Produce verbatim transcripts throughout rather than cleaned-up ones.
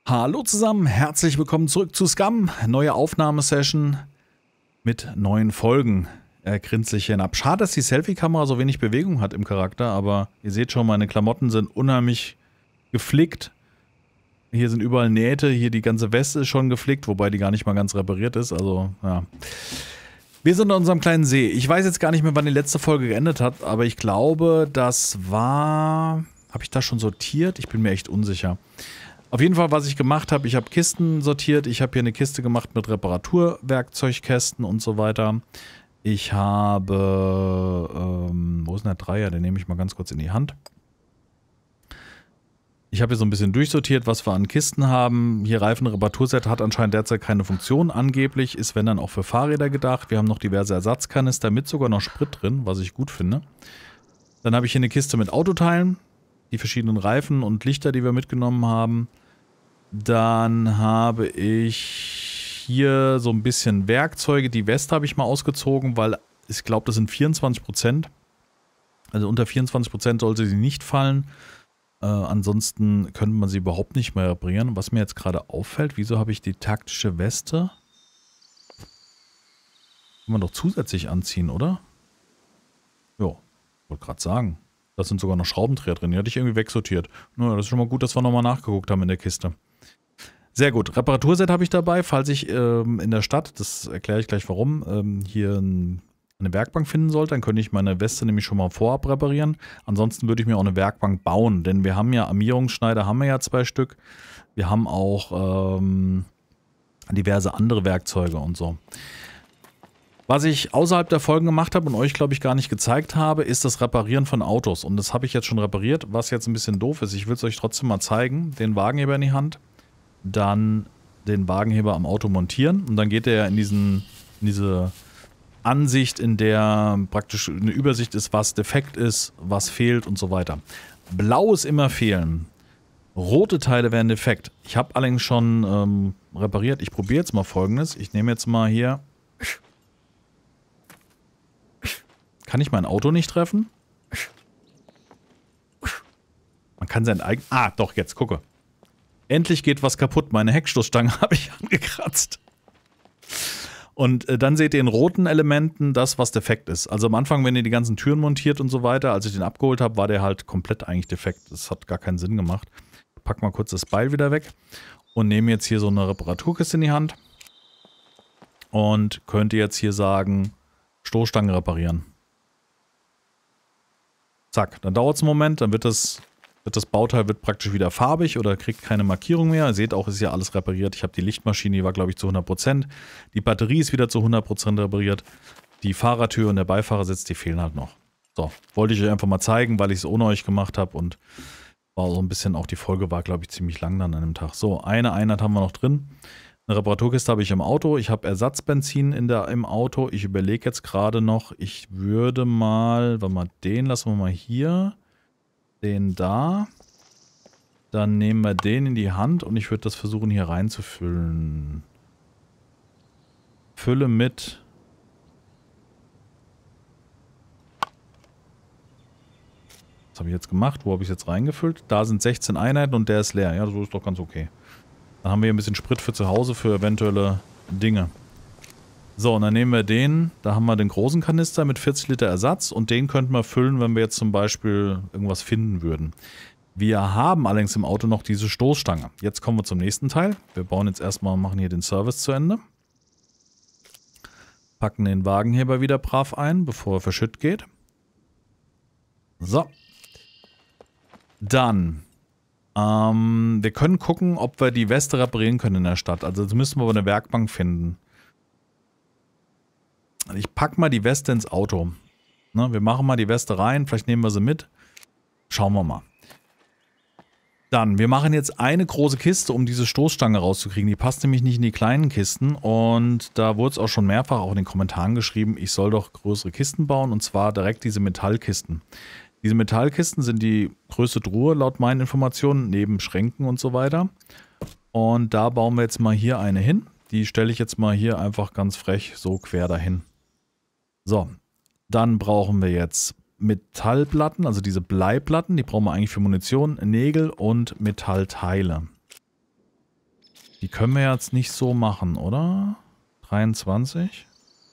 Hallo zusammen, herzlich willkommen zurück zu Scum. Neue Aufnahmesession mit neuen Folgen. Er grinst sich hinab. Schade, dass die Selfie-Kamera so wenig Bewegung hat im Charakter, aber ihr seht schon, meine Klamotten sind unheimlich geflickt. Hier sind überall Nähte, hier die ganze Weste ist schon geflickt, wobei die gar nicht mal ganz repariert ist, also ja. Wir sind an unserem kleinen See. Ich weiß jetzt gar nicht mehr, wann die letzte Folge geendet hat, aber ich glaube, das war... Habe ich das schon sortiert? Ich bin mir echt unsicher. Auf jeden Fall, was ich gemacht habe, ich habe Kisten sortiert, ich habe hier eine Kiste gemacht mit Reparaturwerkzeugkästen und so weiter. Ich habe, ähm, wo ist denn der Dreier? Den nehme ich mal ganz kurz in die Hand. Ich habe hier so ein bisschen durchsortiert, was wir an Kisten haben. Hier Reifenreparaturset hat anscheinend derzeit keine Funktion. Angeblich ist, wenn dann, auch für Fahrräder gedacht. Wir haben noch diverse Ersatzkanister mit sogar noch Sprit drin, was ich gut finde. Dann habe ich hier eine Kiste mit Autoteilen, die verschiedenen Reifen und Lichter, die wir mitgenommen haben. Dann habe ich hier so ein bisschen Werkzeuge. Die Weste habe ich mal ausgezogen, weil ich glaube, das sind vierundzwanzig Prozent. Also unter vierundzwanzig Prozent sollte sie nicht fallen. Äh, ansonsten könnte man sie überhaupt nicht mehr reparieren. Was mir jetzt gerade auffällt, wieso habe ich die taktische Weste? Kann man doch zusätzlich anziehen, oder? Jo, wollte gerade sagen. Da sind sogar noch Schraubendreher drin. Die hatte ich irgendwie wegsortiert. Naja, das ist schon mal gut, dass wir nochmal nachgeguckt haben in der Kiste. Sehr gut. Reparaturset habe ich dabei, falls ich ähm, in der Stadt, das erkläre ich gleich warum, ähm, hier ein, eine Werkbank finden sollte. Dann könnte ich meine Weste nämlich schon mal vorab reparieren. Ansonsten würde ich mir auch eine Werkbank bauen, denn wir haben ja Armierungsschneider, haben wir ja zwei Stück. Wir haben auch ähm, diverse andere Werkzeuge und so. Was ich außerhalb der Folgen gemacht habe und euch, glaube ich, gar nicht gezeigt habe, ist das Reparieren von Autos. Und das habe ich jetzt schon repariert, was jetzt ein bisschen doof ist. Ich will es euch trotzdem mal zeigen. Den Wagenheber in die Hand, dann den Wagenheber am Auto montieren. Und dann geht er in, diesen, in diese Ansicht, in der praktisch eine Übersicht ist, was defekt ist, was fehlt und so weiter. Blau ist immer fehlen. Rote Teile wären defekt. Ich habe allerdings schon ähm, repariert. Ich probiere jetzt mal Folgendes. Ich nehme jetzt mal hier... Kann ich mein Auto nicht treffen? Man kann sein eigen... Ah, doch, jetzt, gucke. Endlich geht was kaputt. Meine Heckstoßstange habe ich angekratzt. Und äh, dann seht ihr in roten Elementen das, was defekt ist. Also am Anfang, wenn ihr die ganzen Türen montiert und so weiter, als ich den abgeholt habe, war der halt komplett eigentlich defekt. Das hat gar keinen Sinn gemacht. Ich pack mal kurz das Beil wieder weg und nehme jetzt hier so eine Reparaturkiste in die Hand. Und könnte jetzt hier sagen, Stoßstange reparieren. Zack, dann dauert es einen Moment, dann wird das, wird das Bauteil wird praktisch wieder farbig oder kriegt keine Markierung mehr. Ihr seht auch, ist ja alles repariert. Ich habe die Lichtmaschine, die war glaube ich zu hundert Prozent. Die Batterie ist wieder zu hundert Prozent repariert. Die Fahrertür und der Beifahrersitz, die fehlen halt noch. So, wollte ich euch einfach mal zeigen, weil ich es ohne euch gemacht habe und war so ein bisschen, auch die Folge war glaube ich ziemlich lang dann an einem Tag. So, eine Einheit haben wir noch drin. Eine Reparaturkiste habe ich im Auto. Ich habe Ersatzbenzin in der, im Auto. Ich überlege jetzt gerade noch, ich würde mal, warte mal, den lassen wir mal hier. Den da. Dann nehmen wir den in die Hand und ich würde das versuchen hier reinzufüllen. Fülle mit. Was habe ich jetzt gemacht? Wo habe ich es jetzt reingefüllt? Da sind sechzehn Einheiten und der ist leer. Ja, so ist doch ganz okay. Dann haben wir hier ein bisschen Sprit für zu Hause, für eventuelle Dinge. So, und dann nehmen wir den, da haben wir den großen Kanister mit vierzig Liter Ersatz und den könnten wir füllen, wenn wir jetzt zum Beispiel irgendwas finden würden. Wir haben allerdings im Auto noch diese Stoßstange. Jetzt kommen wir zum nächsten Teil. Wir bauen jetzt erstmal, machen hier den Service zu Ende. Packen den Wagenheber wieder brav ein, bevor er verschütt geht. So. Dann... Ähm, wir können gucken, ob wir die Weste reparieren können in der Stadt. Also jetzt müssen wir aber eine Werkbank finden. Ich pack mal die Weste ins Auto. Ne, wir machen mal die Weste rein, vielleicht nehmen wir sie mit. Schauen wir mal. Dann, wir machen jetzt eine große Kiste, um diese Stoßstange rauszukriegen. Die passt nämlich nicht in die kleinen Kisten. Und da wurde es auch schon mehrfach auch in den Kommentaren geschrieben, ich soll doch größere Kisten bauen. Und zwar direkt diese Metallkisten. Diese Metallkisten sind die größte Truhe laut meinen Informationen, neben Schränken und so weiter. Und da bauen wir jetzt mal hier eine hin. Die stelle ich jetzt mal hier einfach ganz frech so quer dahin. So, dann brauchen wir jetzt Metallplatten, also diese Bleiplatten, die brauchen wir eigentlich für Munition, Nägel und Metallteile. Die können wir jetzt nicht so machen, oder? dreiundzwanzig.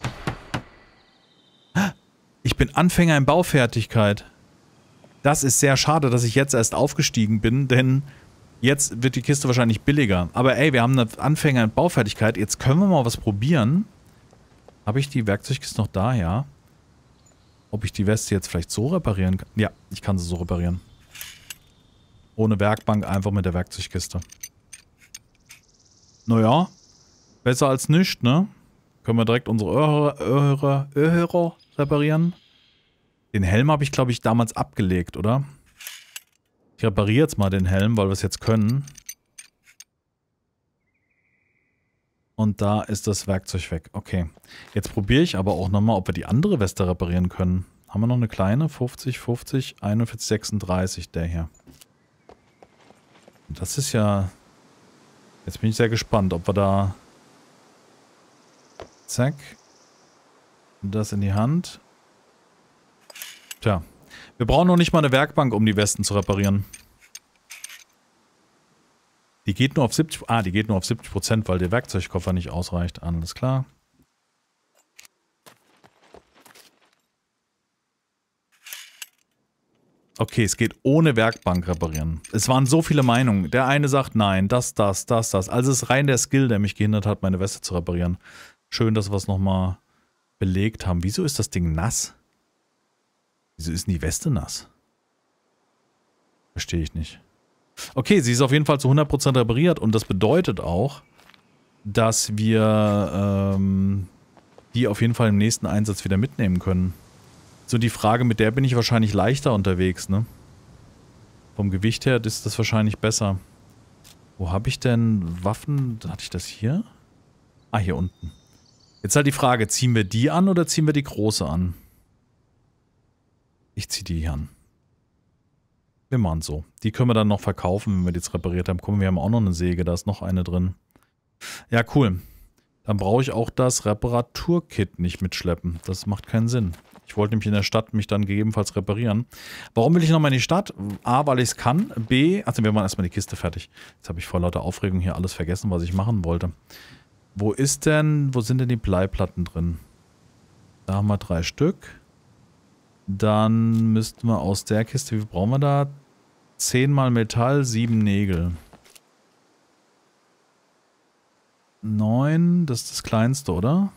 Ich bin Anfänger in Baufertigkeit. Das ist sehr schade, dass ich jetzt erst aufgestiegen bin, denn jetzt wird die Kiste wahrscheinlich billiger. Aber ey, wir haben eine Anfänger in Baufertigkeit. Jetzt können wir mal was probieren. Habe ich die Werkzeugkiste noch da? Ja. Ob ich die Weste jetzt vielleicht so reparieren kann? Ja, ich kann sie so reparieren. Ohne Werkbank, einfach mit der Werkzeugkiste. Naja, besser als nichts, ne? Können wir direkt unsere Öhre, Öhre, Öhre reparieren. Den Helm habe ich, glaube ich, damals abgelegt, oder? Ich repariere jetzt mal den Helm, weil wir es jetzt können. Und da ist das Werkzeug weg. Okay. Jetzt probiere ich aber auch nochmal, ob wir die andere Weste reparieren können. Haben wir noch eine kleine? fünfzig, fünfzig, einundvierzig, sechsunddreißig, der hier. Das ist ja... Jetzt bin ich sehr gespannt, ob wir da... Zack. Das in die Hand. Tja. Wir brauchen noch nicht mal eine Werkbank, um die Westen zu reparieren. Die geht nur auf siebzig... Ah, die geht nur auf siebzig Prozent, weil der Werkzeugkoffer nicht ausreicht. Alles klar. Okay, es geht ohne Werkbank reparieren. Es waren so viele Meinungen. Der eine sagt nein, das, das, das, das. Also es ist rein der Skill, der mich gehindert hat, meine Weste zu reparieren. Schön, dass wir es nochmal belegt haben. Wieso ist das Ding nass? Wieso ist denn die Weste nass? Verstehe ich nicht. Okay, sie ist auf jeden Fall zu hundert Prozent repariert und das bedeutet auch, dass wir ähm, die auf jeden Fall im nächsten Einsatz wieder mitnehmen können. So die Frage, mit der bin ich wahrscheinlich leichter unterwegs, ne? Vom Gewicht her ist das wahrscheinlich besser. Wo habe ich denn Waffen? Hatte ich das hier? Ah, hier unten. Jetzt halt die Frage, ziehen wir die an oder ziehen wir die große an? Ich ziehe die hier an. Wir machen so. Die können wir dann noch verkaufen, wenn wir die jetzt repariert haben. Guck mal, wir haben auch noch eine Säge, da ist noch eine drin. Ja, cool. Dann brauche ich auch das Reparaturkit nicht mitschleppen. Das macht keinen Sinn. Ich wollte nämlich in der Stadt mich dann gegebenenfalls reparieren. Warum will ich nochmal in die Stadt? A, weil ich es kann. B, also wir machen erstmal die Kiste fertig. Jetzt habe ich vor lauter Aufregung hier alles vergessen, was ich machen wollte. Wo ist denn, wo sind denn die Bleiplatten drin? Da haben wir drei Stück. Dann müssten wir aus der Kiste, wie viel brauchen wir da? zehnmal Metall, sieben Nägel. neun, das ist das kleinste, oder?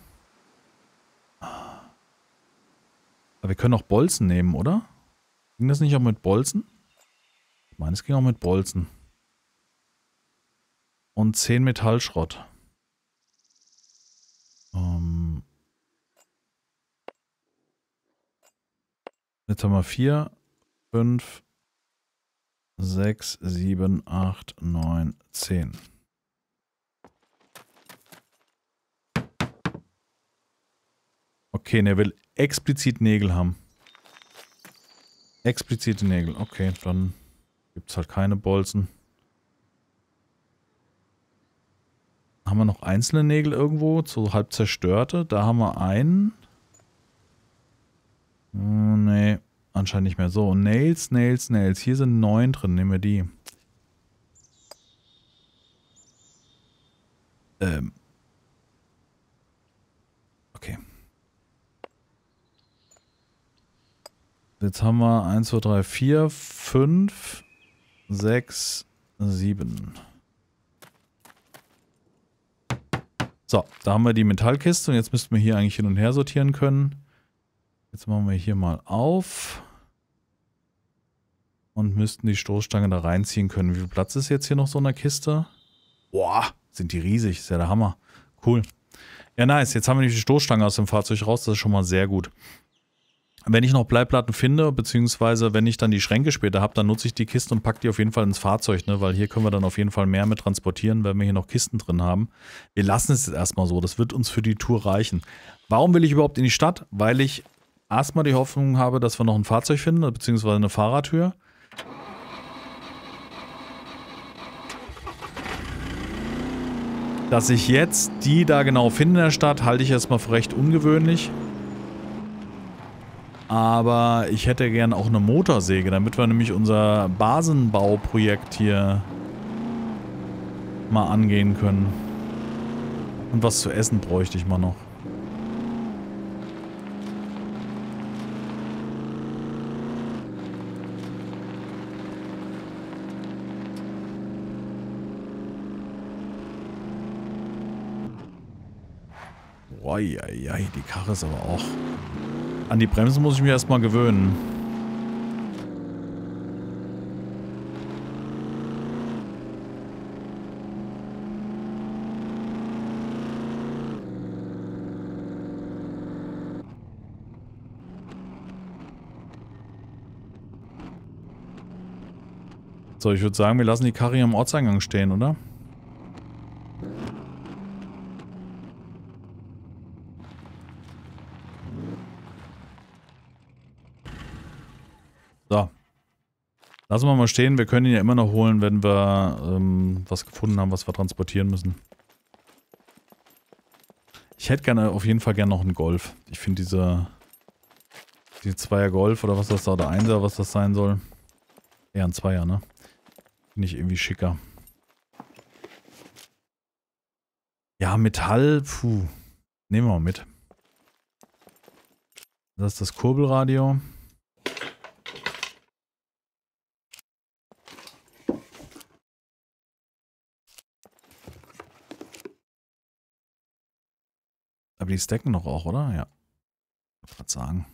Aber wir können auch Bolzen nehmen, oder? Ging das nicht auch mit Bolzen? Ich meine, es ging auch mit Bolzen. Und zehn Metallschrott. Ähm Jetzt haben wir vier, fünf, sechs, sieben, acht, neun, zehn. Okay, und er will explizit Nägel haben. Explizite Nägel. Okay, dann gibt es halt keine Bolzen. Haben wir noch einzelne Nägel irgendwo? So halb zerstörte. Da haben wir einen. Oh, nee, anscheinend nicht mehr. So, Nails, Nails, Nails. Hier sind neun drin. Nehmen wir die. Ähm. Okay. Jetzt haben wir eins, zwei, drei, vier, fünf, sechs, sieben. So, da haben wir die Metallkiste und jetzt müssten wir hier eigentlich hin und her sortieren können. Jetzt machen wir hier mal auf. Und müssten die Stoßstange da reinziehen können. Wie viel Platz ist jetzt hier noch so in der Kiste? Boah, sind die riesig. Ist ja der Hammer. Cool. Ja, nice. Jetzt haben wir die Stoßstange aus dem Fahrzeug raus. Das ist schon mal sehr gut. Wenn ich noch Bleiplatten finde, beziehungsweise wenn ich dann die Schränke später habe, dann nutze ich die Kiste und packe die auf jeden Fall ins Fahrzeug, ne? Weil hier können wir dann auf jeden Fall mehr mit transportieren, wenn wir hier noch Kisten drin haben. Wir lassen es jetzt erstmal so, das wird uns für die Tour reichen. Warum will ich überhaupt in die Stadt? Weil ich erstmal die Hoffnung habe, dass wir noch ein Fahrzeug finden, beziehungsweise eine Fahrertür. Dass ich jetzt die da genau finde in der Stadt, halte ich erstmal für recht ungewöhnlich. Aber ich hätte gern auch eine Motorsäge, damit wir nämlich unser Basenbauprojekt hier mal angehen können. Und was zu essen bräuchte ich mal noch. Uiuiui, die Karre ist aber auch... An die Bremsen muss ich mir erstmal gewöhnen. So, ich würde sagen, wir lassen die Karre hier am Ortseingang stehen, oder? So. Lassen wir mal stehen. Wir können ihn ja immer noch holen, wenn wir ähm, was gefunden haben, was wir transportieren müssen. Ich hätte gerne auf jeden Fall gerne noch einen Golf. Ich finde diese... Die Zweier Golf oder was das da, oder Einser, was das sein soll. Eher ein Zweier, ne? Finde ich irgendwie schicker. Ja, Metall, puh. Nehmen wir mal mit. Das ist das Kurbelradio. Aber die stacken doch auch, oder? Ja. Ich wollte gerade sagen.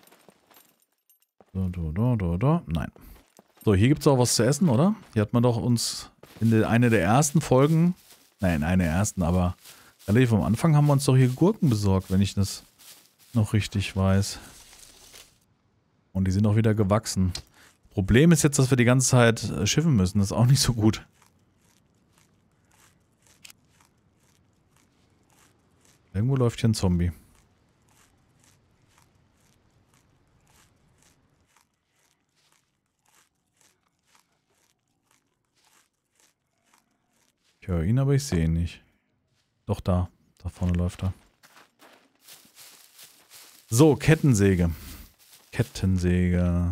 Do, do, do, do, do. Nein. So, hier gibt es auch was zu essen, oder? Hier hat man doch uns in der, eine der ersten Folgen, nein, eine der ersten, aber relativ am Anfang haben wir uns doch hier Gurken besorgt, wenn ich das noch richtig weiß. Und die sind auch wieder gewachsen. Problem ist jetzt, dass wir die ganze Zeit äh, schiffen müssen. Das ist auch nicht so gut. Irgendwo läuft hier ein Zombie. Ich höre ihn, aber ich sehe ihn nicht. Doch da. Da vorne läuft er. So, Kettensäge. Kettensäge.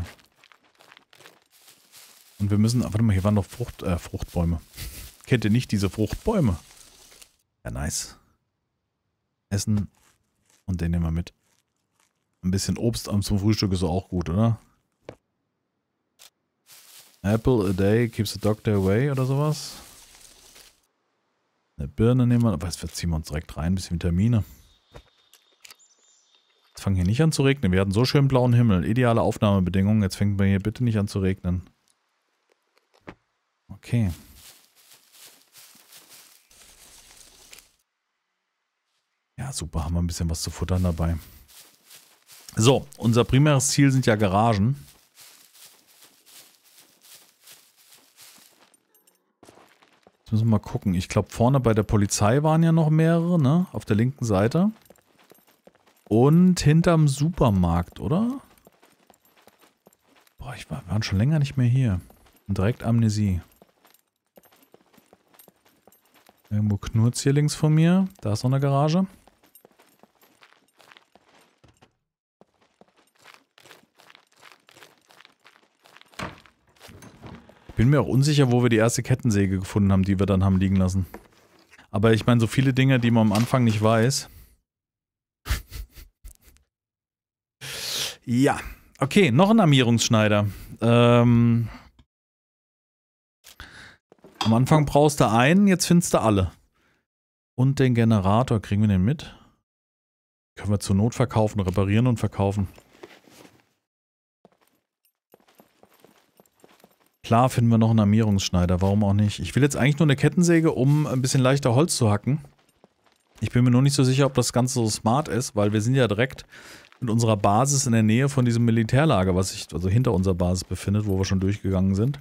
Und wir müssen... Warte mal, hier waren noch Frucht, äh, Fruchtbäume. Kennt ihr nicht diese Fruchtbäume? Ja, nice. Essen. Und den nehmen wir mit. Ein bisschen Obst zum Frühstück ist auch gut, oder? Apple a day keeps the doctor away oder sowas. Eine Birne nehmen wir, aber jetzt verziehen wir uns direkt rein, ein bisschen Vitamine. Jetzt fangen hier nicht an zu regnen. Wir hatten so schön blauen Himmel. Ideale Aufnahmebedingungen. Jetzt fängt mir hier bitte nicht an zu regnen. Okay. Ja, super. Haben wir ein bisschen was zu futtern dabei. So, unser primäres Ziel sind ja Garagen. Jetzt müssen wir mal gucken. Ich glaube, vorne bei der Polizei waren ja noch mehrere, ne? Auf der linken Seite. Und hinterm Supermarkt, oder? Boah, ich war, wir waren schon länger nicht mehr hier. Direkt Amnesie. Irgendwo knurrt hier links von mir. Da ist noch eine Garage. Ich bin mir auch unsicher, wo wir die erste Kettensäge gefunden haben, die wir dann haben liegen lassen. Aber ich meine, so viele Dinge, die man am Anfang nicht weiß. Ja, okay, noch ein Armierungsschneider. Ähm, am Anfang brauchst du einen, jetzt findest du alle. Und den Generator, kriegen wir den mit? Können wir zur Not verkaufen, reparieren und verkaufen. Klar finden wir noch einen Armierungsschneider, warum auch nicht. Ich will jetzt eigentlich nur eine Kettensäge, um ein bisschen leichter Holz zu hacken. Ich bin mir nur nicht so sicher, ob das Ganze so smart ist, weil wir sind ja direkt mit unserer Basis in der Nähe von diesem Militärlager, was sich also hinter unserer Basis befindet, wo wir schon durchgegangen sind.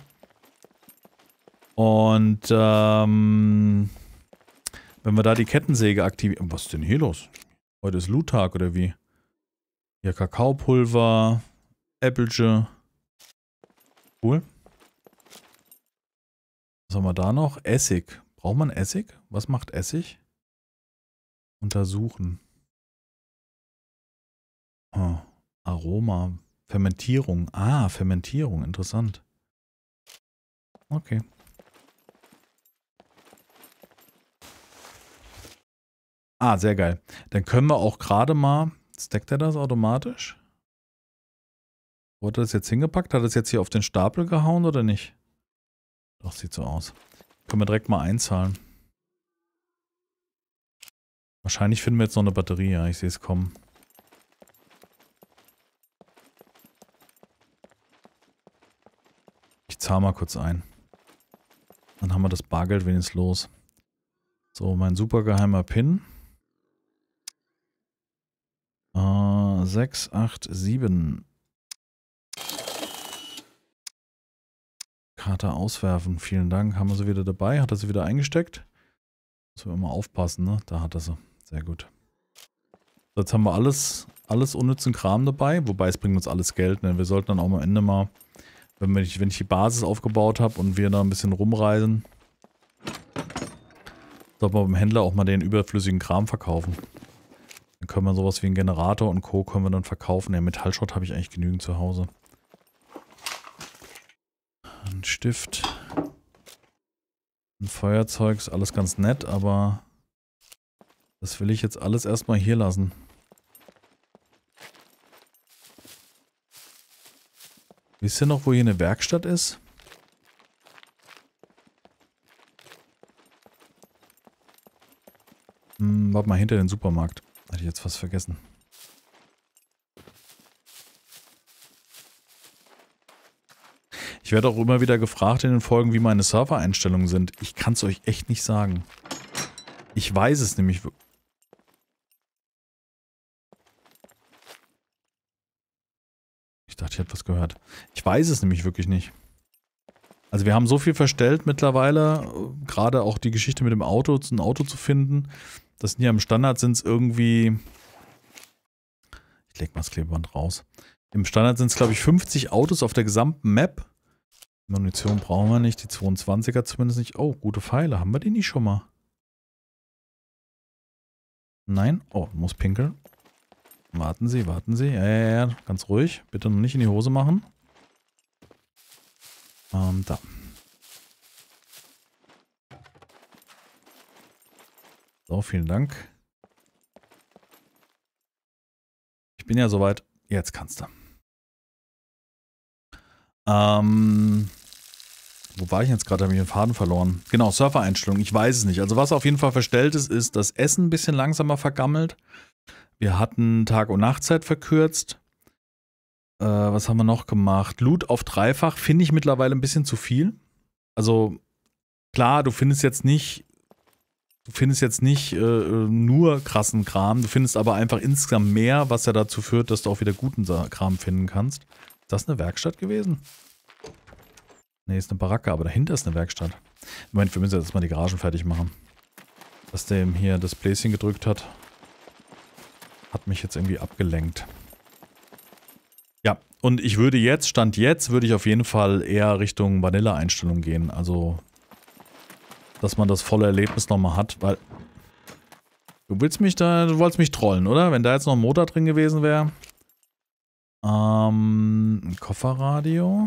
Und ähm, wenn wir da die Kettensäge aktivieren... Was ist denn hier los? Heute ist Loot-Tag oder wie? Hier Kakaopulver, Äppelche. Cool. Was haben wir da noch? Essig. Braucht man Essig? Was macht Essig? Untersuchen. Oh, Aroma. Fermentierung. Ah, Fermentierung. Interessant. Okay. Ah, sehr geil. Dann können wir auch gerade mal... Stackt er das automatisch? Wurde das jetzt hingepackt? Hat er es jetzt hier auf den Stapel gehauen oder nicht? Doch, sieht so aus. Können wir direkt mal einzahlen. Wahrscheinlich finden wir jetzt noch eine Batterie, ja, ich sehe es kommen. Ich zahle mal kurz ein. Dann haben wir das Bargeld wenigstens los. So, mein super geheimer PIN. Äh, sechs acht sieben. Karte auswerfen, vielen Dank. Haben wir sie wieder dabei? Hat er sie wieder eingesteckt? Müssen wir immer aufpassen, ne? Da hat er sie. Sehr gut. So, jetzt haben wir alles, alles unnützen Kram dabei, wobei es bringt uns alles Geld, ne? Wir sollten dann auch am Ende mal, wenn, wir, wenn ich die Basis aufgebaut habe und wir da ein bisschen rumreisen, sollten wir beim Händler auch mal den überflüssigen Kram verkaufen. Dann können wir sowas wie einen Generator und Co. können wir dann verkaufen. Ja, Metallschrott habe ich eigentlich genügend zu Hause. Ein Stift. Ein Feuerzeug ist alles ganz nett, aber das will ich jetzt alles erstmal hier lassen. Wisst ihr noch, wo hier eine Werkstatt ist? Hm, warte mal, hinter den Supermarkt. Hatte ich jetzt was vergessen. Ich werde auch immer wieder gefragt in den Folgen, wie meine Server-Einstellungen sind. Ich kann es euch echt nicht sagen. Ich weiß es nämlich. Ich dachte, ich hätte was gehört. Ich weiß es nämlich wirklich nicht. Also wir haben so viel verstellt mittlerweile, gerade auch die Geschichte mit dem Auto, ein Auto zu finden. Das sind ja im Standard sind es irgendwie... Ich leg mal das Klebeband raus. Im Standard sind es, glaube ich, fünfzig Autos auf der gesamten Map. Munition brauchen wir nicht, die zweiundzwanziger zumindest nicht. Oh, gute Pfeile. Haben wir die nicht schon mal? Nein? Oh, muss pinkeln. Warten Sie, warten Sie. Ja, ja, ja, ganz ruhig. Bitte noch nicht in die Hose machen. Ähm, da. So, vielen Dank. Ich bin ja soweit. Jetzt kannst du. Ähm... Wo war ich jetzt gerade? Habe ich den Faden verloren. Genau, Surfer-Einstellung. Ich weiß es nicht. Also was auf jeden Fall verstellt ist, ist, dass Essen ein bisschen langsamer vergammelt. Wir hatten Tag- und Nachtzeit verkürzt. Äh, was haben wir noch gemacht? Loot auf dreifach finde ich mittlerweile ein bisschen zu viel. Also klar, du findest jetzt nicht, du findest jetzt nicht äh, nur krassen Kram. Du findest aber einfach insgesamt mehr, was ja dazu führt, dass du auch wieder guten Kram finden kannst. Ist das eine Werkstatt gewesen? Ne, ist eine Baracke, aber dahinter ist eine Werkstatt. Moment, wir müssen jetzt mal die Garagen fertig machen. Dass der ihm hier das Bläschen gedrückt hat, hat mich jetzt irgendwie abgelenkt. Ja, und ich würde jetzt, Stand jetzt, würde ich auf jeden Fall eher Richtung Vanilla-Einstellung gehen. Also, dass man das volle Erlebnis nochmal hat, weil... Du willst mich da, du wolltest mich trollen, oder? Wenn da jetzt noch ein Motor drin gewesen wäre. Ähm, ein Kofferradio.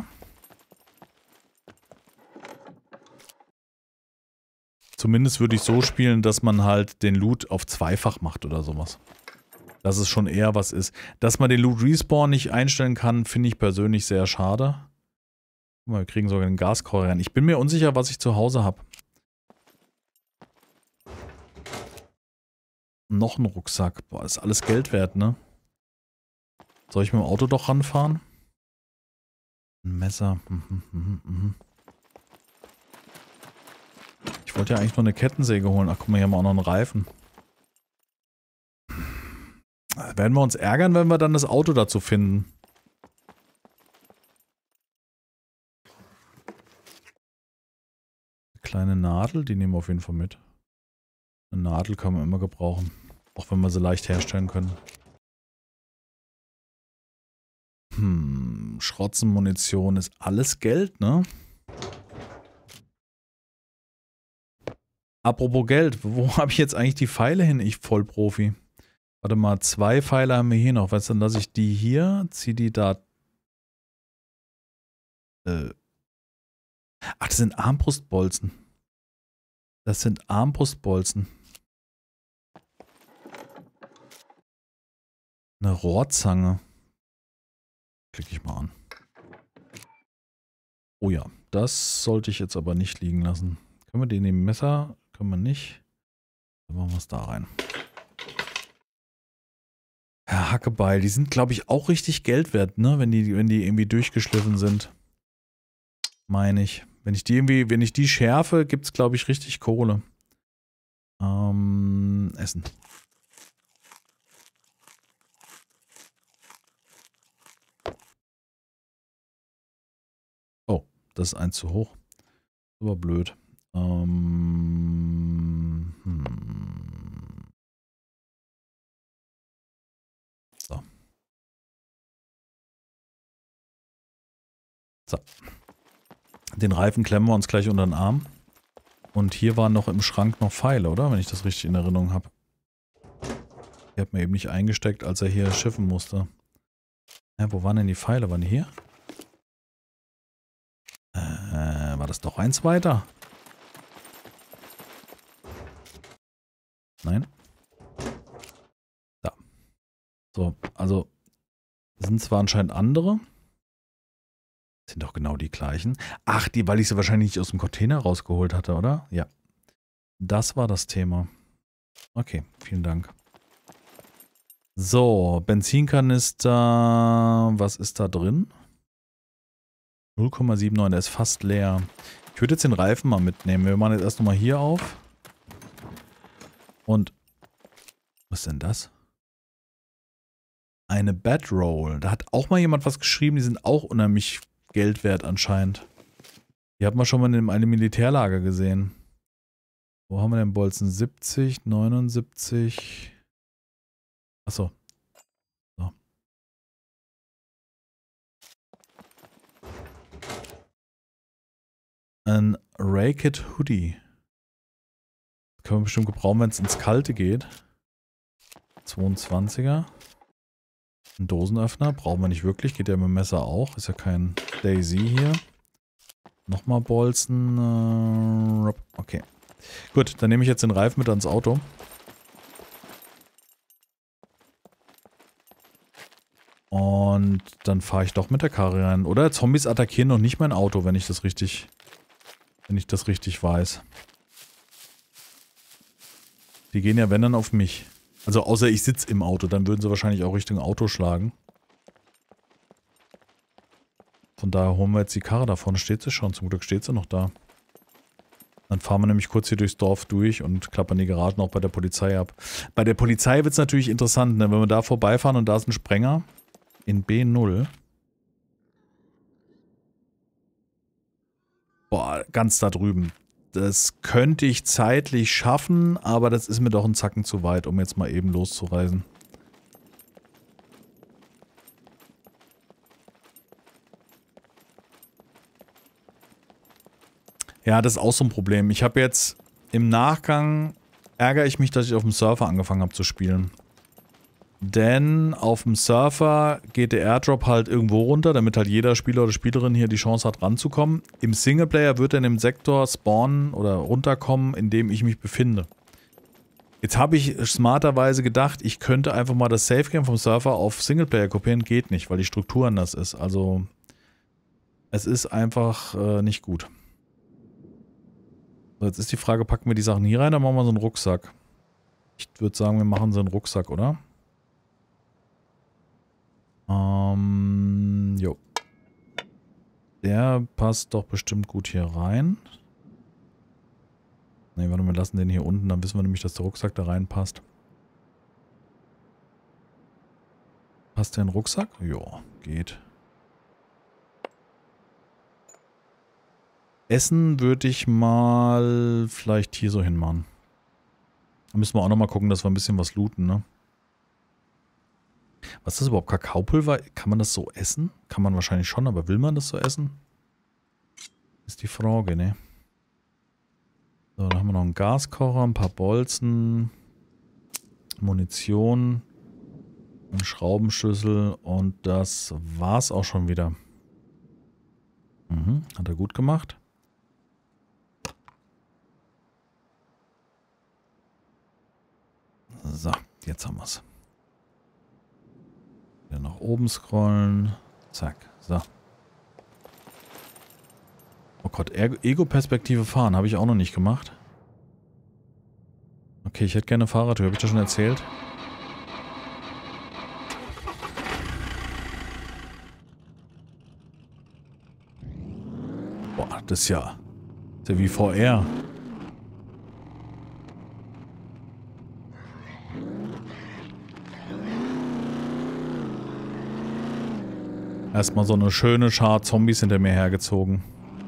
Zumindest würde ich so spielen, dass man halt den Loot auf zweifach macht oder sowas. Dass es schon eher was ist. Dass man den Loot Respawn nicht einstellen kann, finde ich persönlich sehr schade. Guck mal, wir kriegen sogar den Gaskocher rein. Ich bin mir unsicher, was ich zu Hause habe. Noch ein Rucksack. Boah, ist alles Geld wert, ne? Soll ich mit dem Auto doch ranfahren? Ein Messer. Mhm, mhm, mhm. Ich wollte ja eigentlich nur eine Kettensäge holen. Ach, guck mal, hier haben wir auch noch einen Reifen. Werden wir uns ärgern, wenn wir dann das Auto dazu finden? Eine kleine Nadel, die nehmen wir auf jeden Fall mit. Eine Nadel kann man immer gebrauchen. Auch wenn wir sie leicht herstellen können. Hm, Schrotzenmunition ist alles Geld, ne? Apropos Geld, wo habe ich jetzt eigentlich die Pfeile hin, ich Vollprofi? Warte mal, zwei Pfeile haben wir hier noch. Weißt du, dann lasse ich die hier, ziehe die da. Äh. Ach, das sind Armbrustbolzen. Das sind Armbrustbolzen. Eine Rohrzange. Klicke ich mal an. Oh ja, das sollte ich jetzt aber nicht liegen lassen. Können wir den in dem Messer? Können wir nicht. Dann machen wir es da rein. Ja, Hackebeil, die sind, glaube ich, auch richtig Geld wert, ne? Wenn die, wenn die irgendwie durchgeschliffen sind. Meine ich. Wenn ich die irgendwie, wenn ich die schärfe, gibt es, glaube ich, richtig Kohle. Ähm, Essen. Oh, das ist eins zu hoch. Aber blöd. Ähm, hm. So. So. Den Reifen klemmen wir uns gleich unter den Arm. Und hier waren noch im Schrank noch Pfeile, oder? Wenn ich das richtig in Erinnerung habe. Die hat man eben nicht eingesteckt, als er hier schiffen musste. Ja, wo waren denn die Pfeile? Waren die hier? Äh, war das doch eins weiter? Nein? Da. So, also sind zwar anscheinend andere. Sind doch genau die gleichen. Ach, die, weil ich sie wahrscheinlich nicht aus dem Container rausgeholt hatte, oder? Ja. Das war das Thema. Okay, vielen Dank. So, Benzinkanister. Was ist da drin? null Komma neunundsiebzig, der ist fast leer. Ich würde jetzt den Reifen mal mitnehmen. Wir machen jetzt erst nochmal hier auf. Und was ist denn das? Eine Bedroll. Da hat auch mal jemand was geschrieben. Die sind auch unheimlich Geld wert anscheinend. Die hat man schon mal in einem Militärlager gesehen. Wo haben wir denn Bolzen? siebzig, neunundsiebzig. Achso. So. Ein Raked Hoodie. Das können wir bestimmt gebrauchen, wenn es ins Kalte geht. zweiundzwanziger. Ein Dosenöffner. Brauchen wir nicht wirklich. Geht ja mit dem Messer auch. Ist ja kein Daisy hier. Nochmal Bolzen. Okay. Gut, dann nehme ich jetzt den Reifen mit ans Auto. Und dann fahre ich doch mit der Karre rein. Oder Zombies attackieren noch nicht mein Auto, wenn ich das richtig, wenn ich das richtig weiß. Die gehen ja wenn dann auf mich. Also außer ich sitze im Auto, dann würden sie wahrscheinlich auch Richtung Auto schlagen. Von daher holen wir jetzt die Karre. Da vorne steht sie schon. Zum Glück steht sie noch da. Dann fahren wir nämlich kurz hier durchs Dorf durch und klappern die Garagen auch bei der Polizei ab. Bei der Polizei wird es natürlich interessant, ne? Wenn wir da vorbeifahren und da ist ein Sprenger in B null. Boah, ganz da drüben. Das könnte ich zeitlich schaffen, aber das ist mir doch ein Zacken zu weit, um jetzt mal eben loszureisen. Ja, das ist auch so ein Problem. Ich habe jetzt im Nachgang ärgere ich mich, dass ich auf dem Surfer angefangen habe zu spielen. Denn auf dem Surfer geht der Airdrop halt irgendwo runter, damit halt jeder Spieler oder Spielerin hier die Chance hat ranzukommen. Im Singleplayer wird er in dem Sektor spawnen oder runterkommen, in dem ich mich befinde. Jetzt habe ich smarterweise gedacht, ich könnte einfach mal das Savegame vom Surfer auf Singleplayer kopieren. Geht nicht, weil die Struktur anders ist. Also es ist einfach äh, nicht gut. So, jetzt ist die Frage, packen wir die Sachen hier rein, dann machen wir so einen Rucksack. Ich würde sagen, wir machen so einen Rucksack, oder? Ähm, jo. Der passt doch bestimmt gut hier rein. Ne, warte, wir lassen den hier unten, dann wissen wir nämlich, dass der Rucksack da reinpasst. Passt der in den Rucksack? Jo, geht. Essen würde ich mal vielleicht hier so hinmachen. Da müssen wir auch nochmal gucken, dass wir ein bisschen was looten, ne? Was ist das überhaupt? Kakaopulver? Kann man das so essen? Kann man wahrscheinlich schon, aber will man das so essen? Ist die Frage, ne? So, dann haben wir noch einen Gaskocher, ein paar Bolzen, Munition, einen Schraubenschlüssel und das war's auch schon wieder. Mhm, hat er gut gemacht. So, jetzt haben wir's. oben scrollen. Zack. So. Oh Gott, Ego-Perspektive fahren. Habe ich auch noch nicht gemacht. Okay, ich hätte gerne Fahrradtür. Habe ich das schon erzählt? Boah, das ist ja... Das ist ja wie V R. Erstmal so eine schöne Schar Zombies hinter mir hergezogen.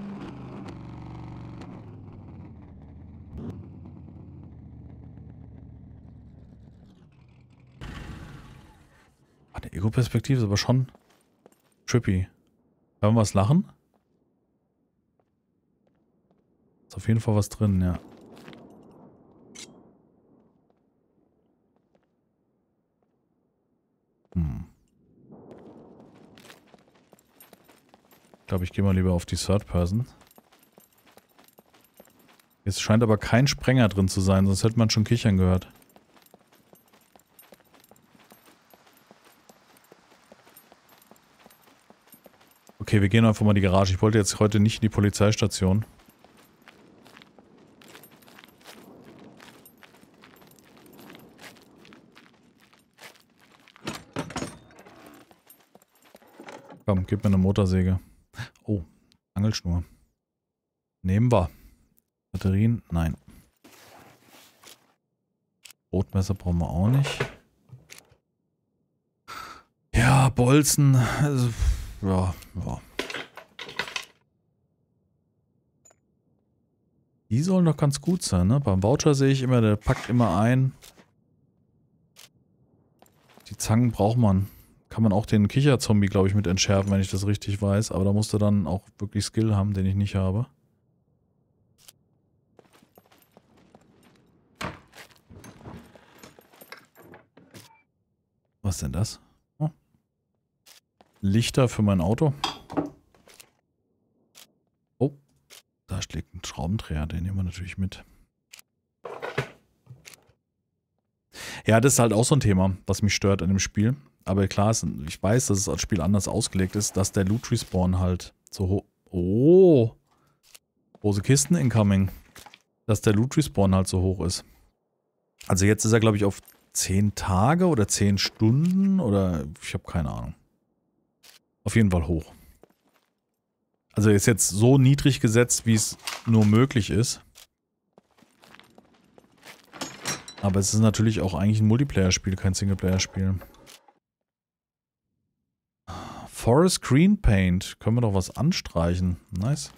Die Ego-Perspektive ist aber schon trippy. Wollen wir was lachen? Ist auf jeden Fall was drin, ja. Hm. Ich glaube, ich gehe mal lieber auf die Third Person. Es scheint aber kein Sprenger drin zu sein, sonst hätte man schon kichern gehört. Okay, wir gehen einfach mal in die Garage. Ich wollte jetzt heute nicht in die Polizeistation. Komm, gib mir eine Motorsäge. Oh, Angelschnur. Nehmen wir. Batterien? Nein. Brotmesser brauchen wir auch nicht. Ja, Bolzen. Also, ja, ja. Die sollen doch ganz gut sein, ne? Beim Voucher sehe ich immer, der packt immer ein. Die Zangen braucht man. Kann man auch den Kicherzombie, glaube ich, mit entschärfen, wenn ich das richtig weiß. Aber da musst du dann auch wirklich Skill haben, den ich nicht habe. Was ist denn das? Oh. Lichter für mein Auto. Oh, da schlägt ein Schraubendreher, den nehmen wir natürlich mit. Ja, das ist halt auch so ein Thema, was mich stört an dem Spiel. Aber klar, ich weiß, dass es als Spiel anders ausgelegt ist, dass der Loot Respawn halt so hoch... Oh! Große Kisten incoming. Dass der Loot Respawn halt so hoch ist. Also jetzt ist er, glaube ich, auf zehn Tage oder zehn Stunden oder... Ich habe keine Ahnung. Auf jeden Fall hoch. Also ist jetzt so niedrig gesetzt, wie es nur möglich ist. Aber es ist natürlich auch eigentlich ein Multiplayer-Spiel, kein Singleplayer-Spiel. Forest Green Paint. Können wir doch was anstreichen. Nice.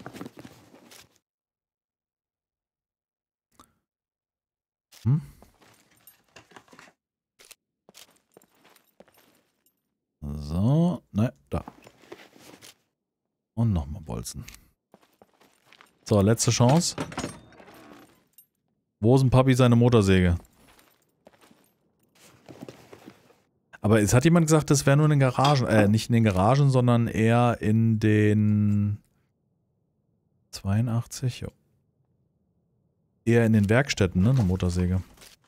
Hm? So. Ne, da. Und nochmal Bolzen. So, letzte Chance. Wo ist ein Papi seine Motorsäge? Aber es hat jemand gesagt, das wäre nur in den Garagen. Äh, nicht in den Garagen, sondern eher in den... zweiundachtzig? Jo. Eher in den Werkstätten, ne? Eine Motorsäge.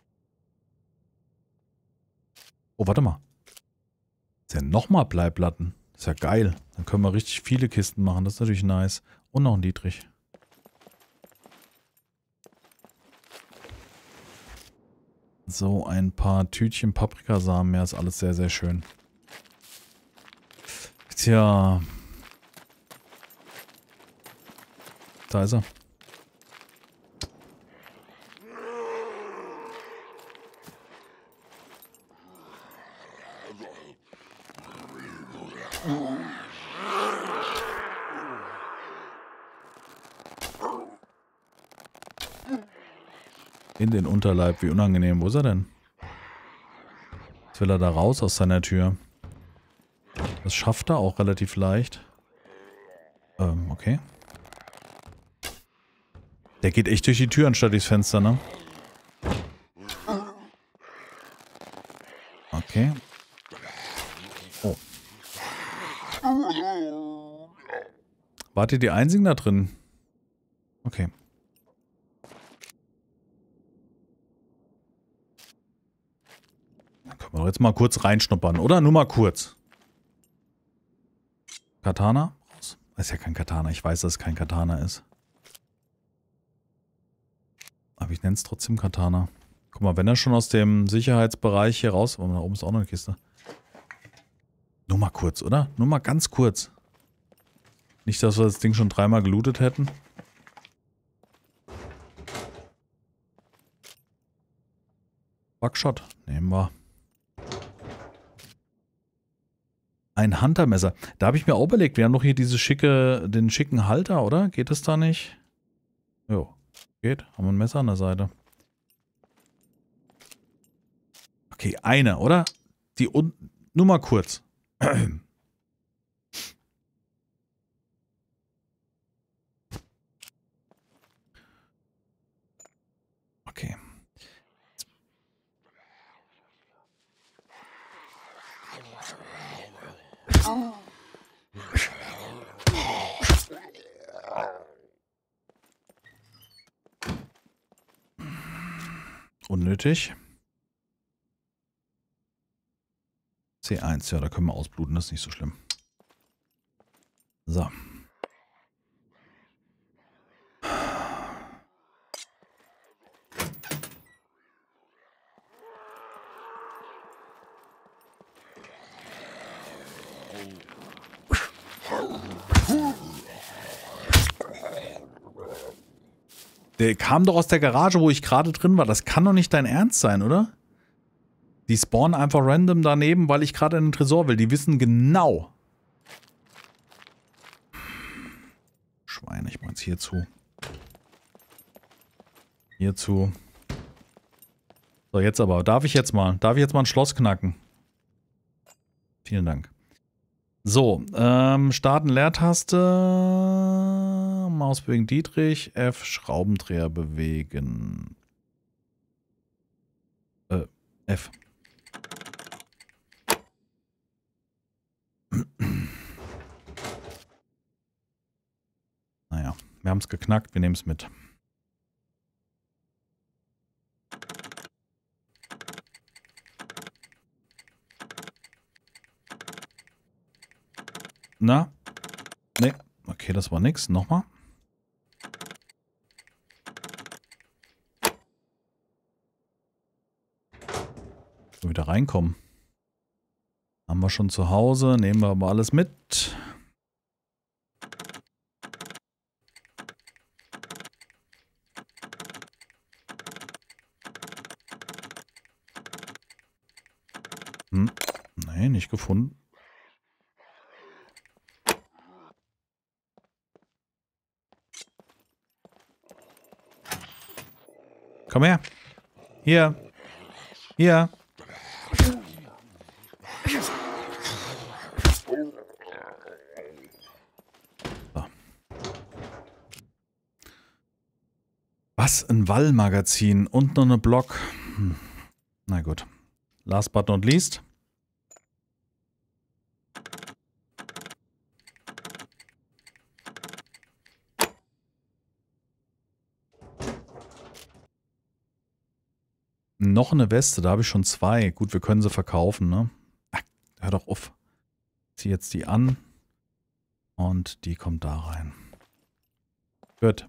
Oh, warte mal. Ist ja nochmal Bleiplatten. Ist ja geil. Dann können wir richtig viele Kisten machen. Das ist natürlich nice. Und noch ein Dietrich. So, ein paar Tütchen Paprikasamen. Ja, ist alles sehr, sehr schön. Tja. Da ist er. In den Unterleib, wie unangenehm. Wo ist er denn? Jetzt will er da raus aus seiner Tür. Das schafft er auch relativ leicht. Ähm, okay. Der geht echt durch die Tür anstatt durchs Fenster, ne? Okay. Oh. Wart ihr die Einzigen da drin? Okay. Dann können wir doch jetzt mal kurz reinschnuppern, oder? Nur mal kurz. Katana? Raus. Das ist ja kein Katana. Ich weiß, dass es kein Katana ist. Aber ich nenne es trotzdem Katana. Guck mal, wenn er schon aus dem Sicherheitsbereich hier raus... Oh, da oben ist auch noch eine Kiste. Nur mal kurz, oder? Nur mal ganz kurz. Nicht, dass wir das Ding schon dreimal gelootet hätten. Buckshot. Nehmen wir. Ein Huntermesser. Da habe ich mir auch überlegt, wir haben doch hier diese schicke, den schicken Halter, oder? Geht das da nicht? Jo, geht. Haben wir ein Messer an der Seite. Okay, eine, oder? Die un... Nur mal kurz. Okay. Oh. Unnötig. C eins, ja, da können wir ausbluten, das ist nicht so schlimm. So. Der kam doch aus der Garage, wo ich gerade drin war. Das kann doch nicht dein Ernst sein, oder? Die spawnen einfach random daneben, weil ich gerade in den Tresor will. Die wissen genau. Schweine, ich mach's hier zu. Hier zu. So, jetzt aber. Darf ich jetzt mal? Darf ich jetzt mal ein Schloss knacken? Vielen Dank. So, ähm, starten Leertaste, Maus bewegen Dietrich, F, Schraubendreher bewegen. Äh, F. Naja, wir haben es geknackt, wir nehmen es mit. Na? Ne. Okay, das war nix. Nochmal. So, wieder reinkommen. Haben wir schon zu Hause. Nehmen wir aber alles mit. Hm. Nee, nicht gefunden. Komm her. Hier. Hier. So. Was? Ein Wallmagazin und noch eine Block. Hm. Na gut. Last but not least. Noch eine Weste, da habe ich schon zwei. Gut, wir können sie verkaufen, ne? Ach, hör doch auf. Ich ziehe jetzt die an. Und die kommt da rein. Gut.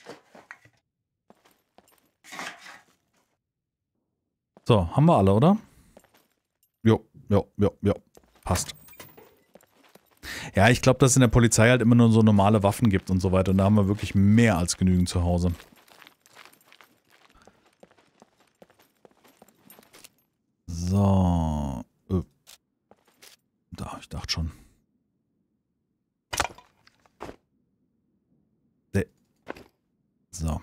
So, haben wir alle, oder? Jo, jo, jo, jo. Passt. Ja, ich glaube, dass es in der Polizei halt immer nur so normale Waffen gibt und so weiter. Und da haben wir wirklich mehr als genügend zu Hause. So. Äh. Da, ich dachte schon. De. So.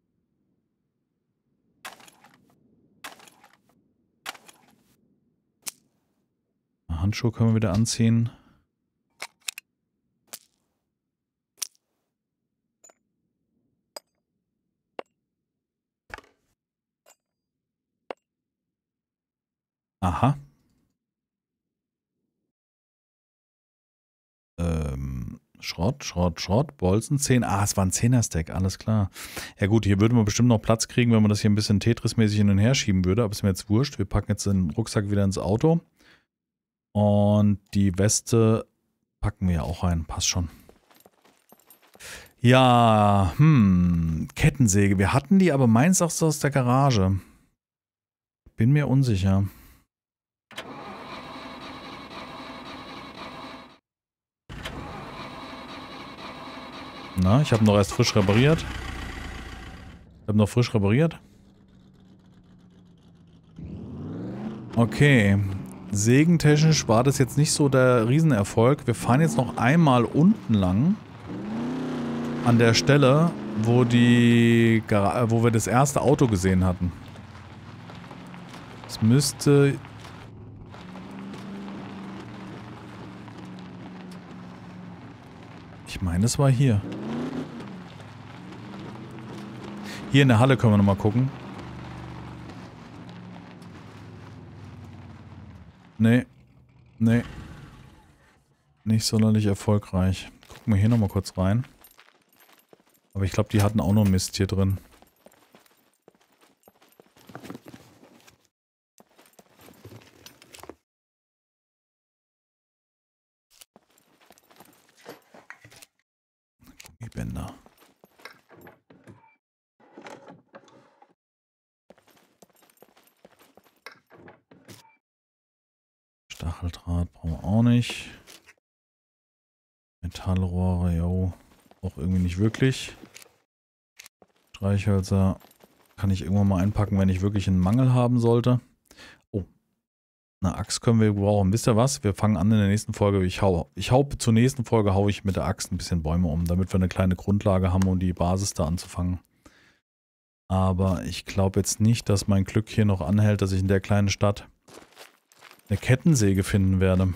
Handschuhe können wir wieder anziehen. Aha. Ähm, Schrott, Schrott, Schrott, Bolzen, zehn. Ah, es war ein zehner-Stack, alles klar. Ja gut, hier würden wir bestimmt noch Platz kriegen, wenn man das hier ein bisschen Tetris-mäßig hin und her schieben würde, aber ist mir jetzt wurscht. Wir packen jetzt den Rucksack wieder ins Auto. Und die Weste Packen wir ja auch ein, passt schon. Ja, hm, Kettensäge. Wir hatten die, aber meins auch so aus der Garage. Bin mir unsicher. Na, ich habe noch erst frisch repariert. Ich habe noch frisch repariert. Okay. Sägentechnisch war das jetzt nicht so der Riesenerfolg. Wir fahren jetzt noch einmal unten lang. An der Stelle, wo die Gar- wo wir das erste Auto gesehen hatten. Es müsste... Ich meine, es war hier. Hier in der Halle können wir nochmal gucken. Nee. Nee. Nicht sonderlich erfolgreich. Gucken wir hier nochmal kurz rein. Aber ich glaube, die hatten auch noch Mist hier drin. Gummibänder. Stacheldraht brauchen wir auch nicht. Metallrohre, jo. Auch irgendwie nicht wirklich. Streichhölzer kann ich irgendwann mal einpacken, wenn ich wirklich einen Mangel haben sollte. Oh. Eine Axt können wir brauchen. Wisst ihr was? Wir fangen an in der nächsten Folge. Ich hau, ich hau zur nächsten Folge hau ich mit der Axt ein bisschen Bäume um, damit wir eine kleine Grundlage haben, um die Basis da anzufangen. Aber ich glaube jetzt nicht, dass mein Glück hier noch anhält, dass ich in der kleinen Stadt eine Kettensäge finden werde.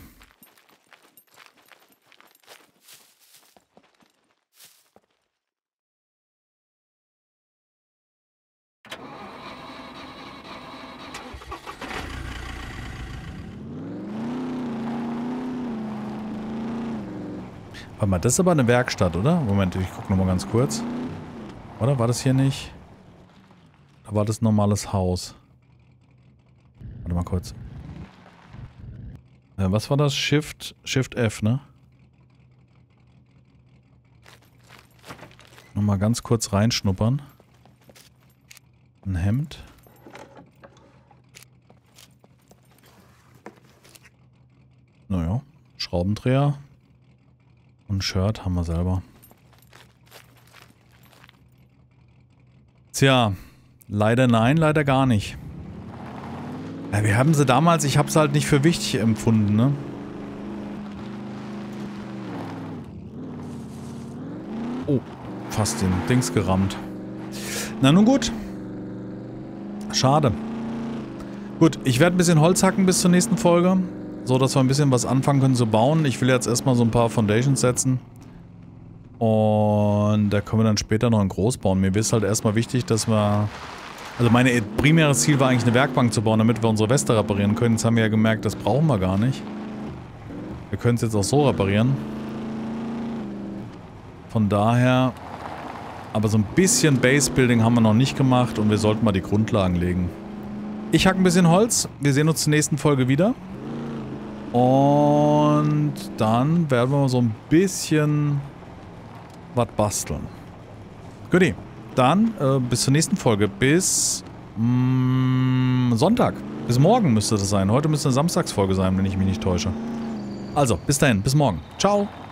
Warte mal, das ist aber eine Werkstatt, oder? Moment, ich gucke nochmal ganz kurz. Oder war das hier nicht? Da war das ein normales Haus. Warte mal kurz. Ja, was war das? Shift, Shift F, ne? Nochmal ganz kurz reinschnuppern. Ein Hemd. Naja, Schraubendreher. Und ein Shirt haben wir selber. Tja, leider nein, leider gar nicht. Ja, wir haben sie damals, ich habe es halt nicht für wichtig empfunden, ne? Oh, fast den Dings gerammt. Na nun gut. Schade. Gut, ich werde ein bisschen Holz hacken bis zur nächsten Folge. So, dass wir ein bisschen was anfangen können zu bauen. Ich will jetzt erstmal so ein paar Foundations setzen. Und da können wir dann später noch ein Groß bauen. Mir ist halt erstmal wichtig, dass wir... Also mein primäres Ziel war eigentlich eine Werkbank zu bauen, damit wir unsere Weste reparieren können. Jetzt haben wir ja gemerkt, das brauchen wir gar nicht. Wir können es jetzt auch so reparieren. Von daher... Aber so ein bisschen Base-Building haben wir noch nicht gemacht und wir sollten mal die Grundlagen legen. Ich hacke ein bisschen Holz. Wir sehen uns zur nächsten Folge wieder. Und dann werden wir so ein bisschen was basteln. Guti, dann äh, bis zur nächsten Folge. Bis mh, Sonntag. Bis morgen müsste das sein. Heute müsste eine Samstagsfolge sein, wenn ich mich nicht täusche. Also, bis dahin. Bis morgen. Ciao.